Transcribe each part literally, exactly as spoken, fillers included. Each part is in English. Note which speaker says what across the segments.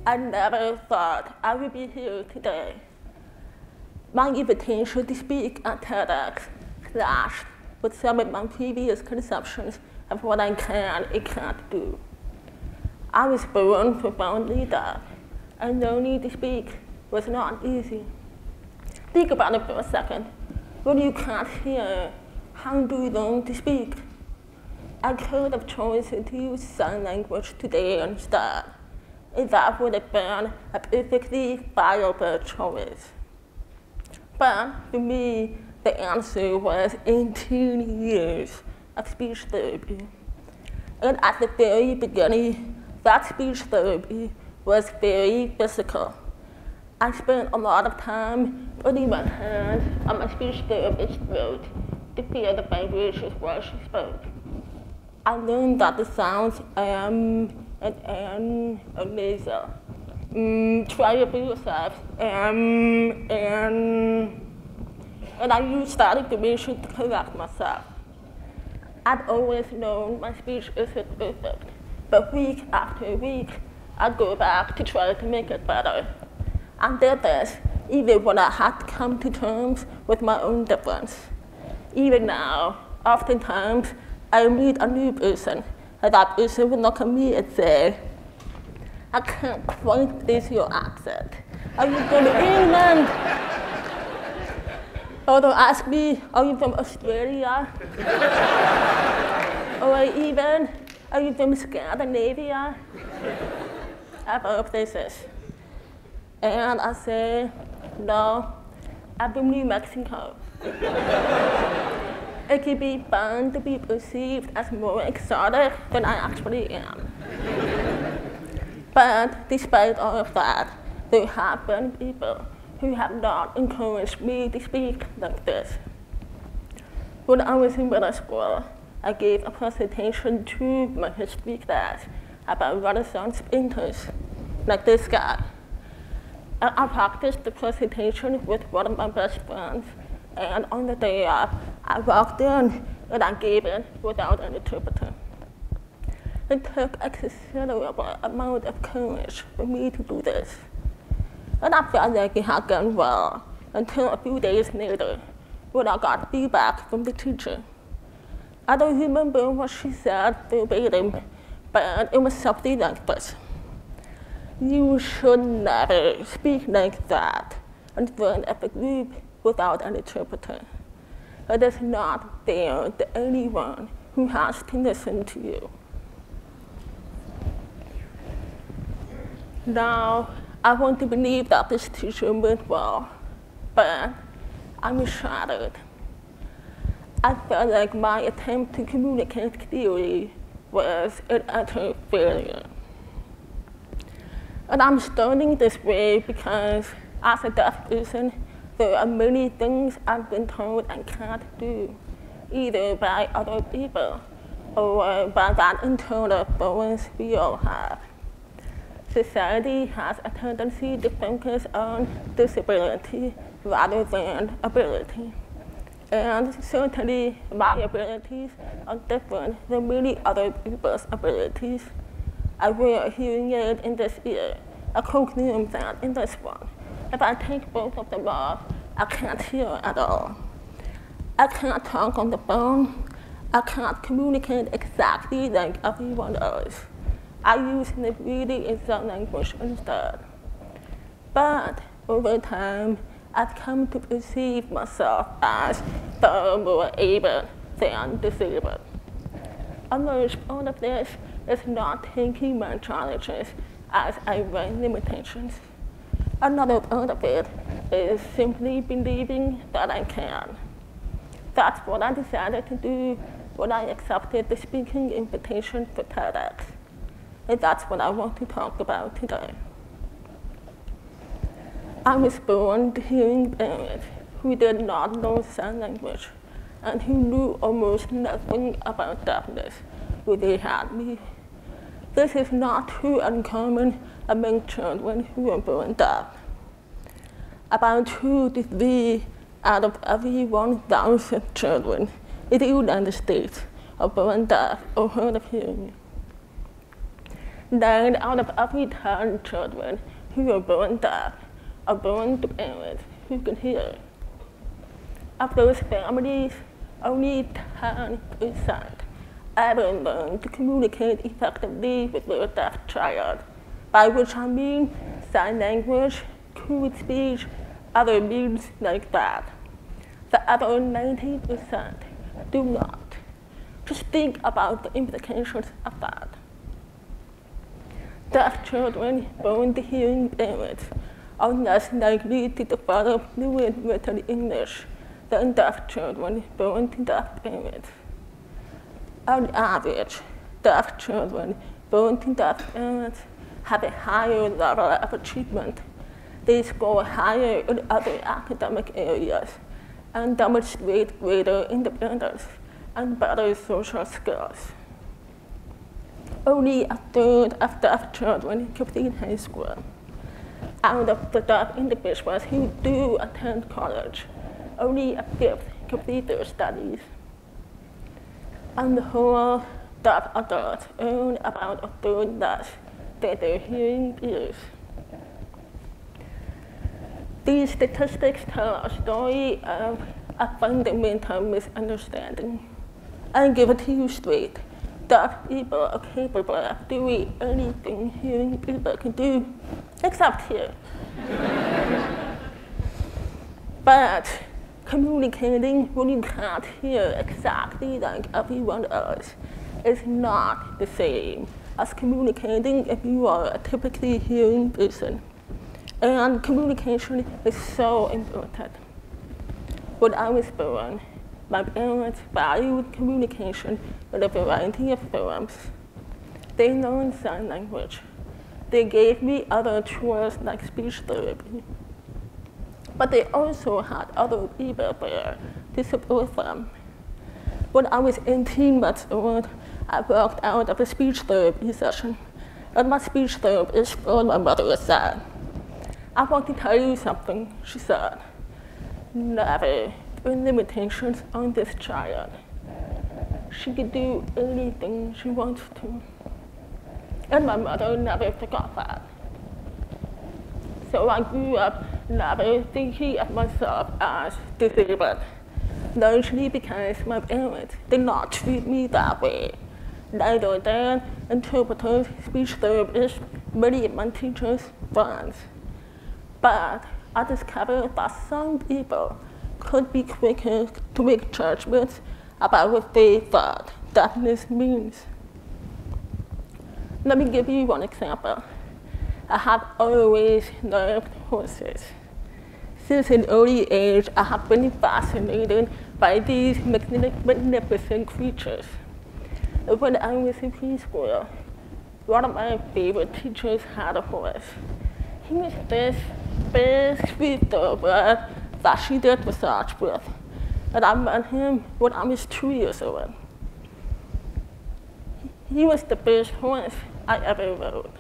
Speaker 1: I never thought I would be here today. My invitation to speak at TEDx clashed with some of my previous conceptions of what I can and can't do. I was born profoundly deaf, and learning to speak was not easy. Think about it for a second. When you can't hear, how do you learn to speak? I could have chosen to use sign language today instead, and that would have been a perfectly viable choice. But for me, the answer was eighteen years of speech therapy. And at the very beginning, that speech therapy was very physical. I spent a lot of time putting my hand on my speech therapist's throat to feel the vibrations while she spoke. I learned that the sounds um and and are nasal. Mm, try it for yourself. Um, and, and I used that information to correct myself. I'd always known my speech isn't perfect, but week after week, I'd go back to try to make it better. I did this even when I had to come to terms with my own difference. Even now, oftentimes, I meet a new person, and that person will look at me and say, I can't quite place your accent. Are you from England? Or they'll ask me, are you from Australia? Or even, are you from Scandinavia? Other places. And I say, no, I'm from New Mexico. It can be fun to be perceived as more exotic than I actually am. But despite all of that, there have been people who have not encouraged me to speak like this. When I was in middle school, I gave a presentation to my history class about Renaissance painters, like this guy. And I practiced the presentation with one of my best friends, and on the day up, I walked in and I gave it without an interpreter. It took a considerable amount of courage for me to do this. And I felt like it had gone well until a few days later, when I got feedback from the teacher. I don't remember what she said verbatim, but it was something like this. You should never speak like that in front of a group without an interpreter. It is not fair to anyone who has to listen to you. Now, I want to believe that this teacher meant well, but I'm shattered. I felt like my attempt to communicate clearly was an utter failure. And I'm starting this way because, as a deaf person, there are many things I've been told I can't do, either by other people or by that internal focus we all have. Society has a tendency to focus on disability rather than ability. And certainly, my abilities are different than many other people's abilities. I wear a hearing aid in this ear, a cochlear implant in this one. If I take both of them off, I can't hear at all. I can't talk on the phone. I can't communicate exactly like everyone else. I use lip reading in sign language instead. But over time, I've come to perceive myself as far more able than disabled. A large part of this is not taking my challenges as outright limitations. Another part of it is simply believing that I can. That's what I decided to do when I accepted the speaking invitation for TEDx. And that's what I want to talk about today. I was born to hearing parents who did not know sign language and who knew almost nothing about deafness when they had me. This is not too uncommon among children who are born deaf. About two to three out of every one thousand children in the United States are born deaf or hard of hearing. Nine out of every ten children who are born deaf are born to parents who can hear. Of those families, only ten percent ever learn to communicate effectively with their deaf child, by which I mean sign language, code speech, other means like that. The other ninety percent do not. Just think about the implications of that. Deaf children born to hearing parents are less likely to develop fluent written English than deaf children born to deaf parents. On average, deaf children born to deaf parents have a higher level of achievement. They score higher in other academic areas and demonstrate greater independence and better social skills. Only a third of deaf children complete high school. Out of the deaf individuals who do attend college, only a fifth complete their studies. On the whole, deaf adults earn about a third less than their hearing peers. These statistics tell a story of a fundamental misunderstanding. I'll give it to you straight. Deaf people are capable of doing anything hearing people can do, except here. But communicating when you can't hear exactly like everyone else is not the same as communicating if you are a typically hearing person. And communication is so important. When I was born, my parents valued communication in a variety of forms. They learned sign language. They gave me other tools like speech therapy. But they also had other people there to support them. When I was eighteen months old, I walked out of a speech therapy session, and my speech therapist called my mother aside. I want to tell you something, she said. Never put limitations on this child. She can do anything she wants to. And my mother never forgot that. So I grew up never thinking of myself as disabled, largely because my parents did not treat me that way. Neither did interpreters, speech therapists, many of my teachers' friends. But I discovered that some people could be quicker to make judgments about what they thought deafness means. Let me give you one example. I have always loved horses. Since an early age, I have been fascinated by these magnificent creatures. When I was in preschool, one of my favorite teachers had a horse. He was this big, sweet thoroughbred that she did massage with. And I met him when I was two years old. He was the best horse I ever rode.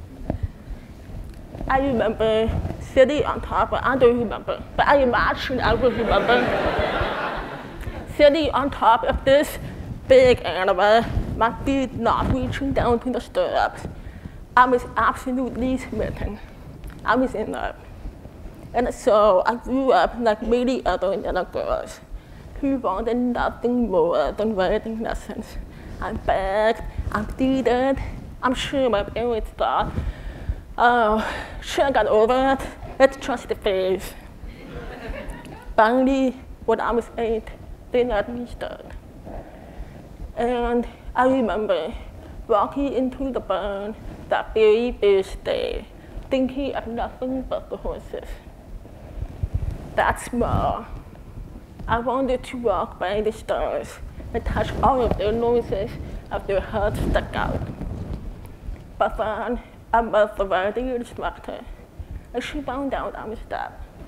Speaker 1: I remember sitting on top of, I don't remember, but I imagine I will remember sitting on top of this big animal, my feet not reaching down to the stirrups. I was absolutely smitten. I was in love. And so I grew up like many other little girls who wanted nothing more than riding lessons. I begged, I pleaded. I'm sure my parents thought, oh, should I got over it? It's just a phase. Finally, when I was eight, they let me start. And I remember walking into the barn that very first day, thinking of nothing but the horses. That small, I wanted to walk by the stars and touch all of their noses as their heads stuck out. But then I met the riding instructor, and she found out I was deaf.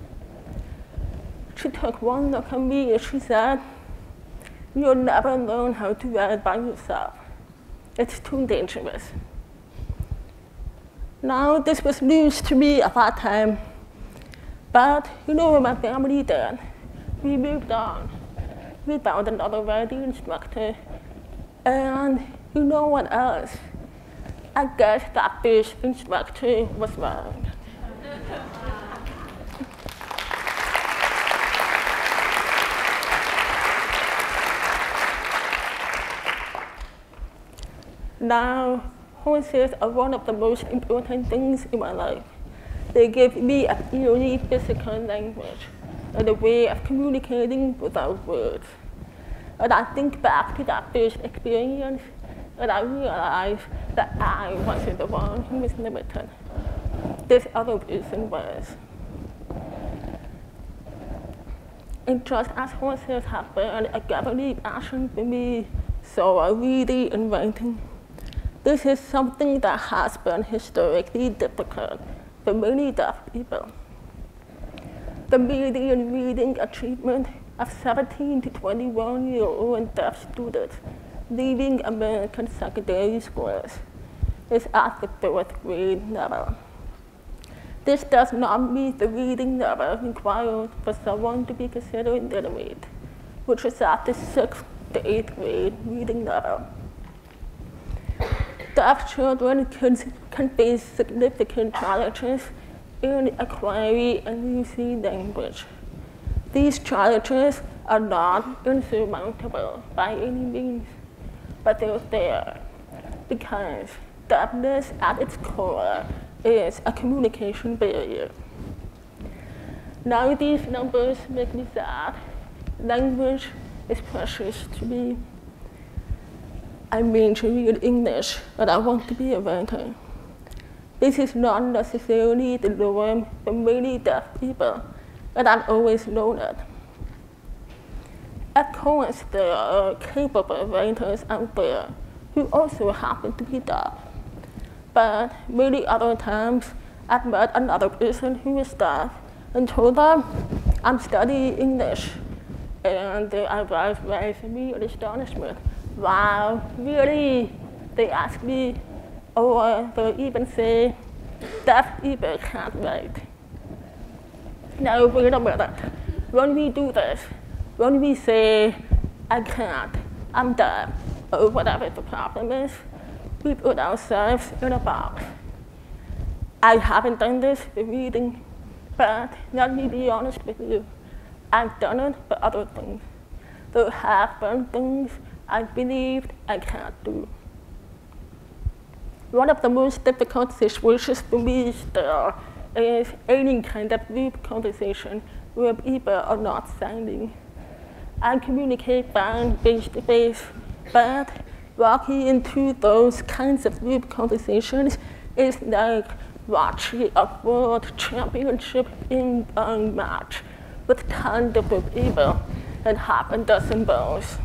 Speaker 1: She took one look at me and she said, "You'll never learn how to ride by yourself. It's too dangerous." Now, this was news to me at that time. But you know what my family did? We moved on. We found another riding instructor. And you know what else? I guess that this instructor was wrong. Now, horses are one of the most important things in my life. They give me a purely physical language and a way of communicating without words. And I think back to that first experience, and I realized that I wasn't the one who was limited. This other person was. And just as horses have been a gathering passion for me, so are reading and writing. This is something that has been historically difficult for many deaf people. The median reading achievement of seventeen to twenty-one year old deaf students leaving American secondary schools is at the fourth grade level. This does not meet the reading level required for someone to be considered literate, which is at the sixth to eighth grade reading level. Deaf children can, can face significant challenges in acquiring and using language. These challenges are not insurmountable by any means, but they're there because deafness at its core is a communication barrier. Now these numbers make me sad. Language is precious to me. I major in English, but I want to be a writer. This is not necessarily the norm for many deaf people, but I've always known it. Of course, there are capable writers out there who also happen to be deaf. But many other times, I've met another person who is deaf and told them, I'm studying English. And they arrived right for me in astonishment. Wow, really? They ask me, or they even say, deaf people can't write. Now, wait a minute. When we do this, when we say, I can't, I'm deaf, or whatever the problem is, we put ourselves in a box. I haven't done this for reading, but let me be honest with you. I've done it for other things. There have been things I believed I can't do. One of the most difficult situations for me still is any kind of group conversation where people are not signing. I communicate fine face to face, but walking into those kinds of group conversations is like watching a world championship in a match with tons of people and half a dozen balls.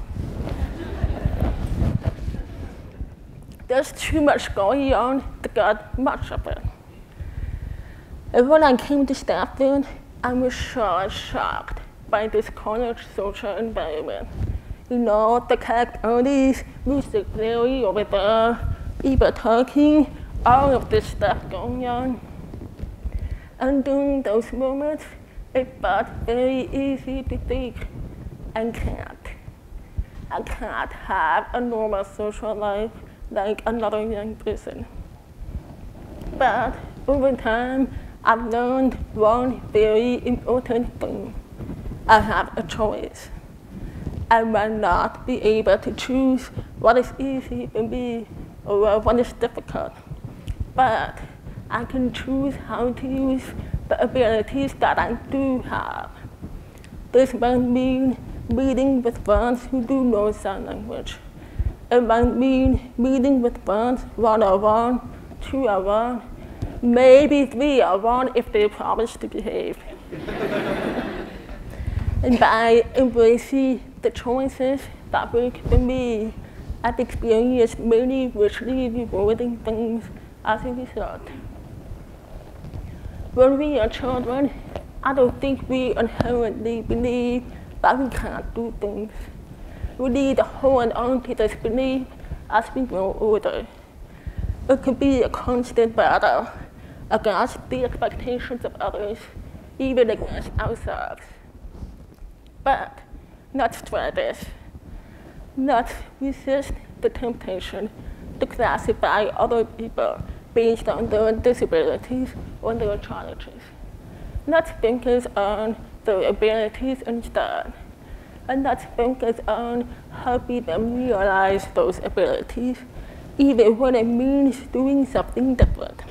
Speaker 1: There's too much going on to get much of it. And when I came to Stanford, I was so shocked by this college social environment. You know, the characters, music theory over there, people talking, all of this stuff going on. And during those moments, it felt very easy to think, I can't. I can't have a normal social life like another young person. But over time, I've learned one very important thing. I have a choice. I might not be able to choose what is easy for me or what is difficult, but I can choose how to use the abilities that I do have. This might mean meeting with friends who do know sign language. It might mean meeting with friends one-on-one, two-on-one, maybe three-on-one if they promise to behave. And by embracing the choices that work for me, I've experienced many richly rewarding things as a result. When we are children, I don't think we inherently believe that we can't do things. We need to hold on to this belief as we grow older. It could be a constant battle against the expectations of others, even against ourselves. But let's try this. Let's resist the temptation to classify other people based on their disabilities or their challenges. Let's focus on their abilities instead. And let's focus on helping them realize those abilities, even when it means doing something different.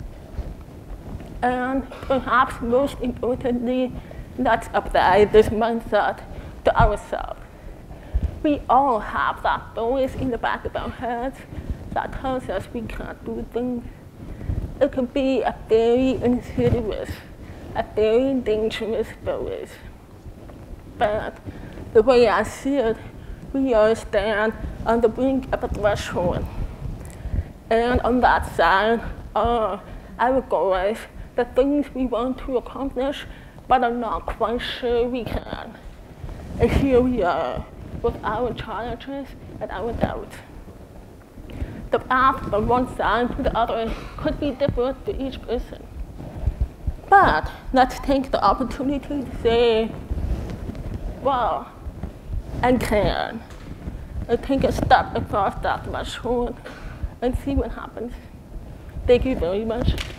Speaker 1: And perhaps most importantly, let's apply this mindset to ourselves. We all have that voice in the back of our heads that tells us we can't do things. It can be a very insidious, a very dangerous voice. But the way I see it, we all stand on the brink of a threshold. And on that side are our goals, the things we want to accomplish, but are not quite sure we can. And here we are, with our challenges and our doubts. The path from one side to the other could be different for each person. But let's take the opportunity to say, well, I can. And take a step across that threshold and see what happens. Thank you very much.